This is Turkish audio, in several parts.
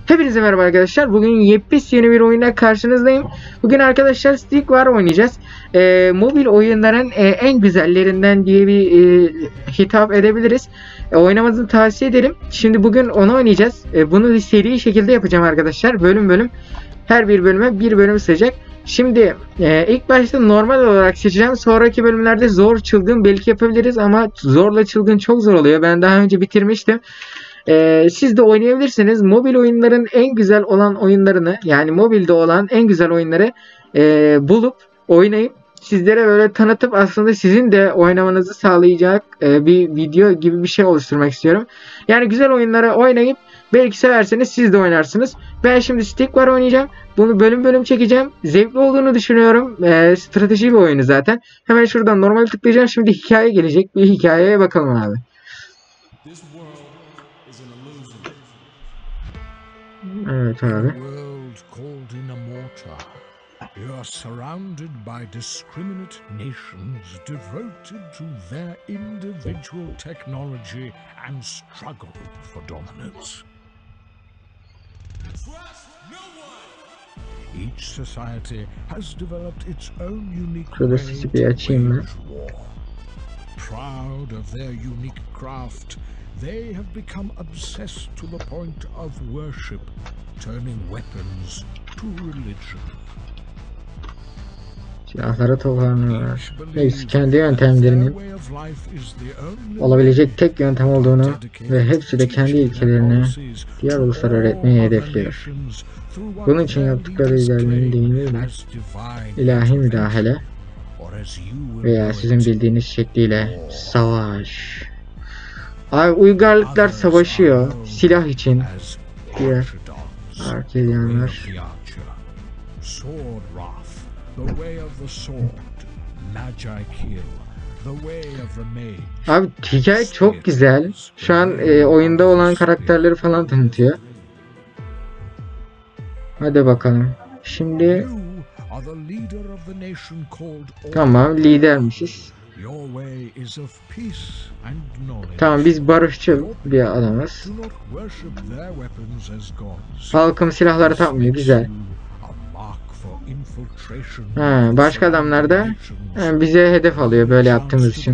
Hepinize merhaba arkadaşlar. Bugün yepyeni bir oyuna karşınızdayım. Bugün arkadaşlar Stick War oynayacağız. Mobil oyunların en güzellerinden diye bir hitap edebiliriz. Oynamanızı tavsiye ederim. Şimdi bugün onu oynayacağız. Bunu bir seri şekilde yapacağım arkadaşlar. Bölüm bölüm. Her bir bölüme bir bölüm sığacak. Şimdi ilk başta normal olarak seçeceğim. Sonraki bölümlerde zor çılgın belki yapabiliriz ama zorla çılgın çok zor oluyor. Ben daha önce bitirmiştim. Siz de oynayabilirsiniz. Mobil oyunların en güzel olan oyunlarını, yani mobilde olan en güzel oyunları bulup oynayıp sizlere böyle tanıtıp aslında sizin de oynamanızı sağlayacak bir video gibi bir şey oluşturmak istiyorum. Yani güzel oyunları oynayıp belki severseniz siz de oynarsınız. Ben şimdi Stick War oynayacağım. Bunu bölüm bölüm çekeceğim. Zevkli olduğunu düşünüyorum. Strateji bir oyunu zaten. Hemen şuradan normal tıklayacağım. Şimdi hikaye gelecek. Bir hikayeye bakalım abi. Evet abi. You are surrounded by discriminate nations devoted to their individual technology and struggle for dominance. Each society has developed its own unique way to wage war. Proud of their unique craft, they have become obsessed to the point of worship, turning weapons to religion. Silahları toplanıyor. Hepsi kendi yöntemlerinin olabilecek tek yöntem olduğunu ve hepsi de kendi ilkelerini diğer uluslara öğretmeyi hedefliyor. Bunun için yaptıkları ilerlemenin deyimiyle ilahi müdahale veya sizin bildiğiniz şekliyle savaş. Abi uygarlıklar savaşıyor silah için. Diğer Arkedyanlar. Abi hikaye çok güzel. Şu an oyunda olan karakterleri falan tanıtıyor. Hadi bakalım. Şimdi tamam, lidermişiz. Tamam, biz barışçıl bir adamız. Halkım silahları takmıyor, güzel. Başka adamlar da bize hedef alıyor böyle yaptığımız için.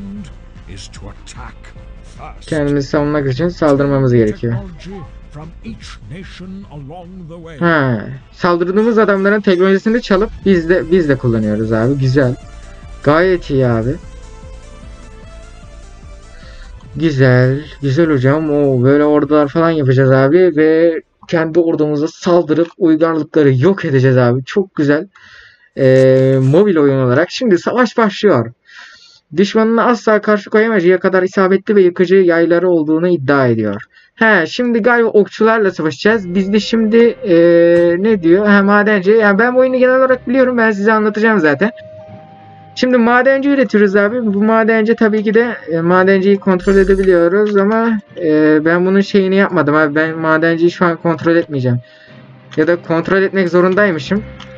Kendimizi savunmak için saldırmamız gerekiyor. Saldırdığımız adamların teknolojisini çalıp biz de kullanıyoruz abi, güzel. Gayet iyi abi. Güzel hocam. Böyle ordular falan yapacağız abi ve kendi ordumuza saldırıp uygarlıkları yok edeceğiz abi. Çok güzel. Mobil oyun olarak. Şimdi savaş başlıyor. Düşmanına asla karşı koyamayacağı kadar isabetli ve yıkıcı yayları olduğunu iddia ediyor. Şimdi galiba okçularla savaşacağız. Biz de şimdi ne diyor? Madenci. Yani ben bu oyunu genel olarak biliyorum. Ben size anlatacağım zaten. Şimdi madenci üretiyoruz abi. Bu madenci tabii ki de madenciyi kontrol edebiliyoruz ama ben bunun şeyini yapmadım abi. Ben madenciyi şu an kontrol etmeyeceğim. Ya da kontrol etmek zorundaymışım.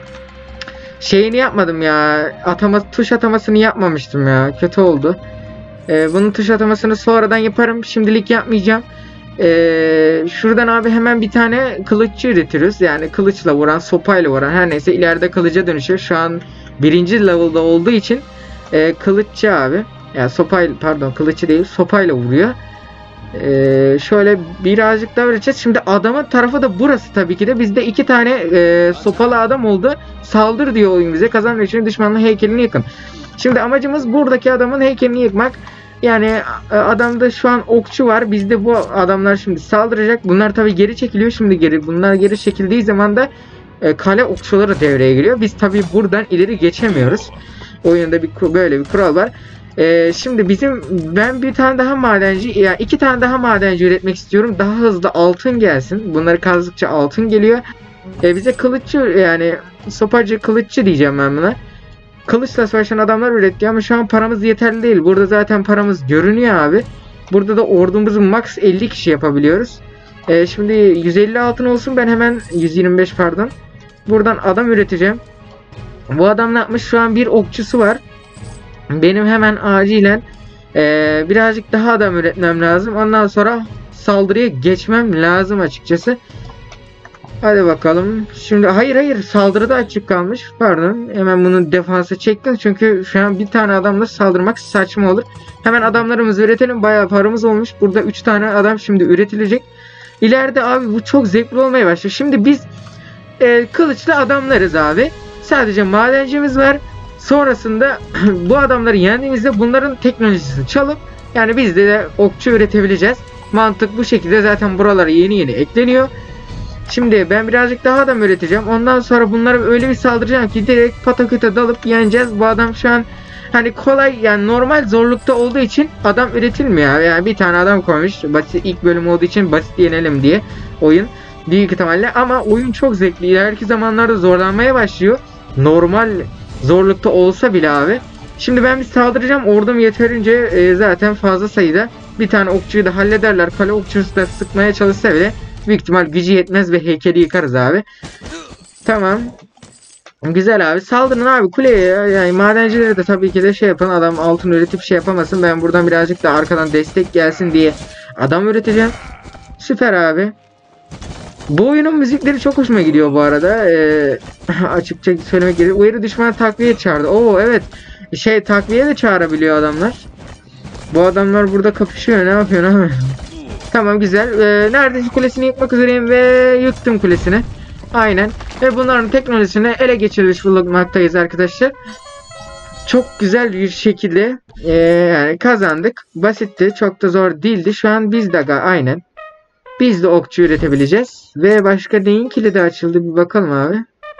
Şeyini yapmadım ya. Tuş atamasını yapmamıştım ya. Kötü oldu. Bunun tuş atamasını sonradan yaparım. Şimdilik yapmayacağım. Şuradan abi hemen bir tane kılıççı üretiyoruz. Yani kılıçla vuran, sopayla vuran, her neyse ileride kılıca dönüşüyor. Şu an 1. level'da olduğu için kılıççı abi. Yani kılıççı değil, sopayla vuruyor. Şöyle birazcık daha vereceğiz. Şimdi adamın tarafı da burası tabii ki de. Bizde 2 tane sopalı adam oldu. Saldır diyor oyun bize. Kazanmak için düşmanın heykelini yıkın. Şimdi amacımız buradaki adamın heykelini yıkmak. Yani adamda şu an okçu var. Bizde bu adamlar şimdi saldıracak. Bunlar tabii geri çekiliyor. Bunlar geri çekildiği zaman da kale okçuları devreye giriyor. Biz tabii buradan ileri geçemiyoruz. Oyunda böyle bir kural var. Şimdi ben bir tane daha madenci, yani 2 tane daha madenci üretmek istiyorum. Daha hızlı altın gelsin. Bunları kazdıkça altın geliyor. Bize kılıççı, yani sopacı kılıççı diyeceğim ben buna. Kılıçla savaşan adamlar üretti ama şu an paramız yeterli değil. Burada zaten paramız görünüyor abi. Burada da ordumuzu max 50 kişi yapabiliyoruz. Şimdi 150 altın olsun, ben hemen 125 pardon. Buradan adam üreteceğim. Bu adam ne yapmış? Şu an bir okçusu var. Benim hemen acilen birazcık daha adam üretmem lazım. Ondan sonra saldırıya geçmem lazım açıkçası. Hadi bakalım. Şimdi hayır saldırıda açık kalmış. Pardon. Hemen bunu defansa çektim. Çünkü şu an bir tane adamla saldırmak saçma olur. Hemen adamlarımızı üretelim. Bayağı paramız olmuş. Burada 3 tane adam şimdi üretilecek. İleride abi bu çok zevkli olmaya başlıyor. Şimdi biz kılıçlı adamlarız abi. Sadece madencimiz var. Sonrasında bu adamları yendiğimizde bunların teknolojisini çalıp yani biz de okçu üretebileceğiz. Mantık bu şekilde, zaten buralara yeni ekleniyor. Şimdi ben birazcık daha adam üreteceğim. Ondan sonra bunlara öyle bir saldıracağım ki direkt pataküte dalıp yeneceğiz. Bu adam şu an hani kolay, yani normal zorlukta olduğu için adam üretilmiyor. Yani bir tane adam koymuş. Basit, ilk bölüm olduğu için basit yenelim diye oyun. Büyük ihtimalle, ama oyun çok zevkli. İleriki zamanlarda zorlanmaya başlıyor. Normal zorlukta olsa bile abi. Şimdi ben bir saldıracağım. Ordum yeterince zaten fazla sayıda. Bir tane okçuyu da hallederler. Kale okçusu da sıkmaya çalışsa bile büyük ihtimal gücü yetmez ve heykeli yıkarız abi. Tamam. Güzel abi. Saldırın abi kuleye ya. Yani madencileri de tabii ki de şey yapın. Adam altın üretip şey yapamasın. Ben buradan birazcık da arkadan destek gelsin diye adam üreteceğim. Süper abi. Bu oyunun müzikleri çok hoşuma gidiyor bu arada. Açıkça söylemek gerekirse. Uyarı düşman takviye çağırdı. Oo evet. Takviye de çağırabiliyor adamlar. Bu adamlar burada kapışıyor. Ne yapıyor abi? Tamam güzel. Neredeyse kulesini yıkmak üzereyim ve yıktım kulesini. Aynen. Ve bunların teknolojisini ele geçirmiş bulunmaktayız arkadaşlar. Çok güzel bir şekilde yani kazandık. Basitti. Çok da zor değildi. Şu an biz de aynen. Biz de okçu üretebileceğiz. Ve başka neyin kilidi açıldı bir bakalım abi.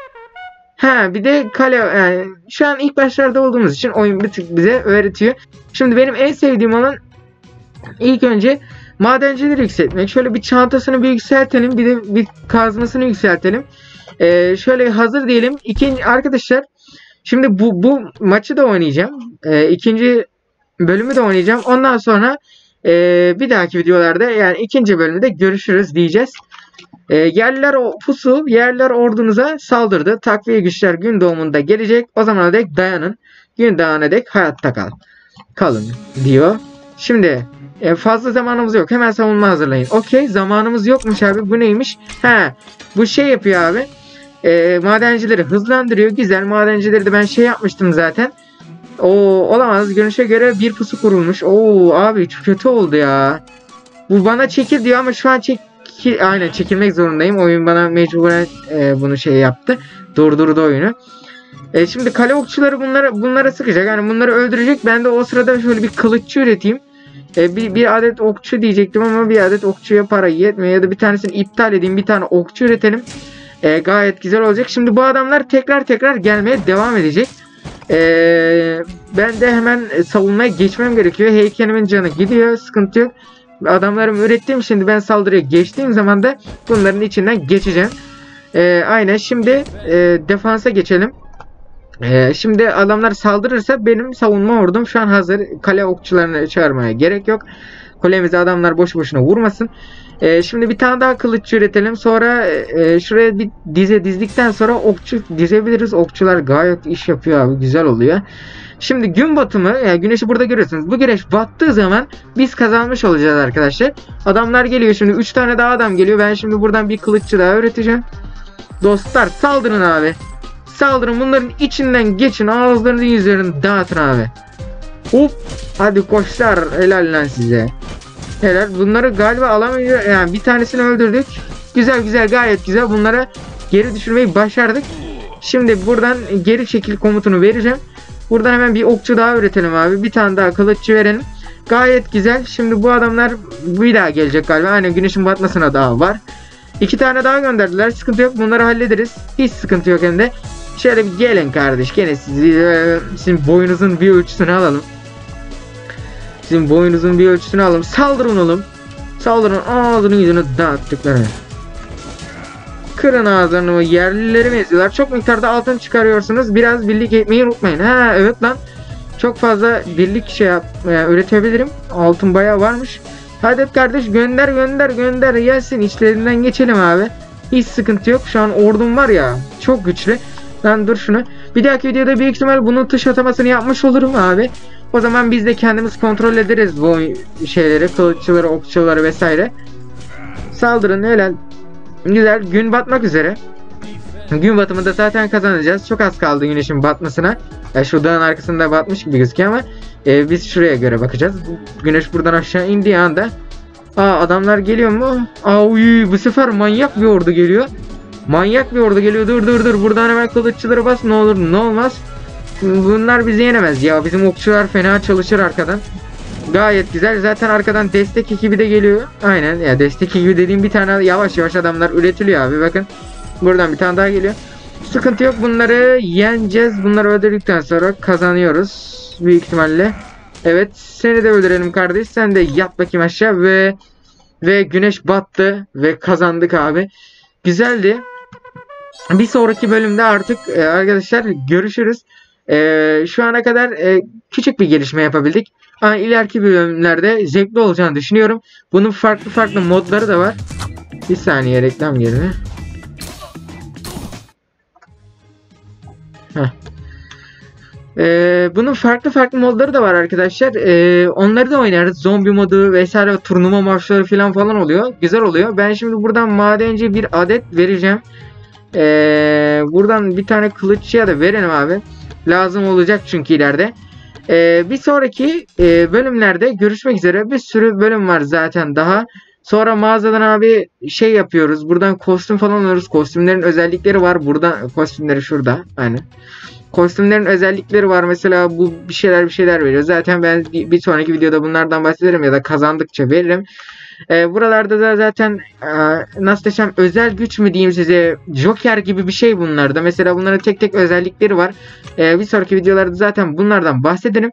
Ha bir de kale, yani şu an ilk başlarda olduğumuz için oyun bir tık bize öğretiyor. Şimdi benim en sevdiğim olan ilk önce madencileri yükseltmek. Şöyle bir çantasını bir yükseltelim. Bir de bir kazmasını yükseltelim. Şöyle hazır diyelim. Arkadaşlar şimdi bu maçı da oynayacağım. İkinci bölümü de oynayacağım. Ondan sonra bir dahaki videolarda yani ikinci bölümde görüşürüz diyeceğiz. Yerliler pusu, yerliler ordunuza saldırdı. Takviye güçler gün doğumunda gelecek. O zamana dek dayanın. Gün doğana dek hayatta kalın diyor. Şimdi fazla zamanımız yok. Hemen savunma hazırlayın. Okey, zamanımız yokmuş abi. Bu neymiş? Bu şey yapıyor abi. Madencileri hızlandırıyor. Güzel, madencileri de ben şey yapmıştım zaten. Olamaz. Görünüşe göre bir pusu kurulmuş. Abi çok kötü oldu ya. Bu bana çekil diyor ama şu an aynen çekilmek zorundayım. Oyun bana mecburen bunu şey yaptı. Durdurdu oyunu. Şimdi kale okçuları bunlara sıkacak. Yani bunları öldürecek. Ben de o sırada şöyle bir kılıççı üreteyim. Bir adet okçu diyecektim ama bir adet okçuya para yetmiyor. Ya da bir tanesini iptal edeyim. Bir tane okçu üretelim. Gayet güzel olacak. Şimdi bu adamlar tekrar gelmeye devam edecek. Ben de hemen savunmaya geçmem gerekiyor. Heykelimin canı gidiyor. Sıkıntı yok. Adamlarımı ürettim. Şimdi ben saldırıya geçtiğim zaman da bunların içinden geçeceğim. Aynen. Şimdi defansa geçelim. Şimdi adamlar saldırırsa benim savunma ordum şu an hazır. Kale okçularını çağırmaya gerek yok. Kulemize adamlar boş boşuna vurmasın. Şimdi bir tane daha kılıççı üretelim. Sonra şuraya bir dizdikten sonra okçu dizebiliriz. Okçular gayet iş yapıyor abi. Güzel oluyor. Şimdi gün batımı, yani güneşi burada görüyorsunuz. Bu güneş battığı zaman biz kazanmış olacağız arkadaşlar. Adamlar geliyor şimdi. 3 tane daha adam geliyor. Ben şimdi buradan bir kılıççı daha üreteceğim. Dostlar saldırın abi. Saldırın, bunların içinden geçin. Ağızlarını yüzlerini dağıtın abi. Hop. Hadi koçlar. Helal lan size. Helal. Bunları galiba alamıyor. Yani bir tanesini öldürdük. Güzel gayet güzel. Bunlara geri düşürmeyi başardık. Şimdi buradan geri çekil komutunu vereceğim. Buradan hemen bir okçu daha üretelim abi. Bir tane daha kılıççı verelim. Gayet güzel. Şimdi bu adamlar bir daha gelecek galiba. Aynen, güneşin batmasına daha var. 2 tane daha gönderdiler. Sıkıntı yok. Bunları hallederiz. Hiç sıkıntı yok hem de. Şöyle bir gelin kardeş. Gene sizin boyunuzun bir ölçüsünü alalım. Sizin boyunuzun bir ölçüsünü alalım. Saldırın oğlum. Saldırın. Ağzını yüzünü dağıttıkları. Kırın ağızlarını. Yerlileri mi eziyorlar? Çok miktarda altın çıkarıyorsunuz. Biraz birlik etmeyi unutmayın. Evet lan. Çok fazla birlik üretebilirim. Altın bayağı varmış. Hadi kardeş gönder gelsin. İçlerinden geçelim abi. Hiç sıkıntı yok. Şu an ordum var ya. Çok güçlü. Lan dur şunu. Bir dahaki videoda büyük ihtimal bunun tış atamasını yapmış olurum abi. O zaman biz de kendimiz kontrol ederiz bu şeyleri. Kılıççıları, okçuları vesaire. Saldırın helal. Güzel. Gün batmak üzere. Gün batımında zaten kazanacağız. Çok az kaldı güneşin batmasına. Şu dağın arkasında batmış gibi gözüküyor ama biz şuraya göre bakacağız. Güneş buradan aşağı indiği anda adamlar geliyor mu? Bu sefer manyak bir ordu geliyor. Manyak bir ordu geliyor. Dur. Buradan hemen kılıççıları bas. Ne olur ne olmaz. Bunlar bizi yenemez ya. Bizim okçular fena çalışır arkadan. Gayet güzel. Zaten arkadan destek ekibi de geliyor. Aynen. Ya destek ekibi dediğim bir tane yavaş yavaş adamlar üretiliyor abi. Bakın. Buradan bir tane daha geliyor. Sıkıntı yok. Bunları yeneceğiz. Bunları öldürdükten sonra kazanıyoruz. Büyük ihtimalle. Evet. Seni de öldürelim kardeş. Sen de yat bakayım aşağı ve güneş battı ve kazandık abi. Güzeldi. Bir sonraki bölümde artık arkadaşlar görüşürüz. Şu ana kadar küçük bir gelişme yapabildik. Ama ileriki bölümlerde zevkli olacağını düşünüyorum. Bunun farklı modları da var. Bir saniye reklam girdi. Bunun farklı modları da var arkadaşlar. Onları da oynarız. Zombi modu vesaire, turnuva maçları falan oluyor. Güzel oluyor. Ben şimdi buradan madenci bir adet vereceğim. Buradan bir tane kılıççıya da verelim abi. Lazım olacak çünkü ileride. Bir sonraki bölümlerde görüşmek üzere. Bir sürü bölüm var zaten daha. Sonra mağazadan abi şey yapıyoruz. Buradan kostüm falan alıyoruz. Kostümlerin özellikleri var. Buradan kostümleri şurada. Aynen. Kostümlerin özellikleri var. Mesela bu bir şeyler veriyor. Zaten ben bir sonraki videoda bunlardan bahsederim ya da kazandıkça veririm. Buralarda da zaten nasıl desem özel güç mü diyeyim size, Joker gibi bir şey bunlarda. Mesela bunların tek özellikleri var. Bir sonraki videolarda zaten bunlardan bahsederim.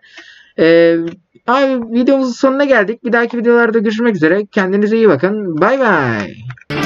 Abi videomuzun sonuna geldik. Bir dahaki videolarda görüşmek üzere. Kendinize iyi bakın. Bay bay.